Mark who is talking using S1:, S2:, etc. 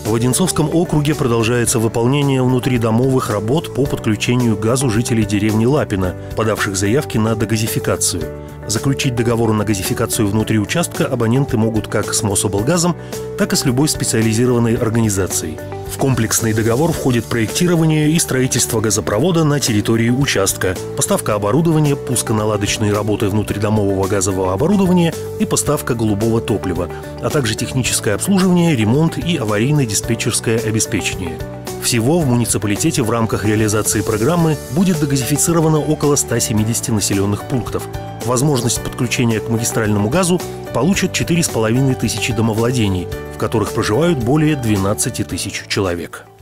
S1: В Одинцовском округе продолжается выполнение внутридомовых работ по подключению к газу жителей деревни Лапино, подавших заявки на догазификацию. Заключить договор на газификацию внутри участка абоненты могут как с Мособлгазом, так и с любой специализированной организацией. В комплексный договор входит проектирование и строительство газопровода на территории участка, поставка оборудования, пусконаладочные работы внутридомового газового оборудования и поставка голубого топлива, а также техническое обслуживание, ремонт и аварийно-диспетчерское обеспечение. Всего в муниципалитете в рамках реализации программы будет догазифицировано около 170 населенных пунктов. Возможность подключения к магистральному газу получат 4500 домовладений, в которых проживают более 12 тысяч человек.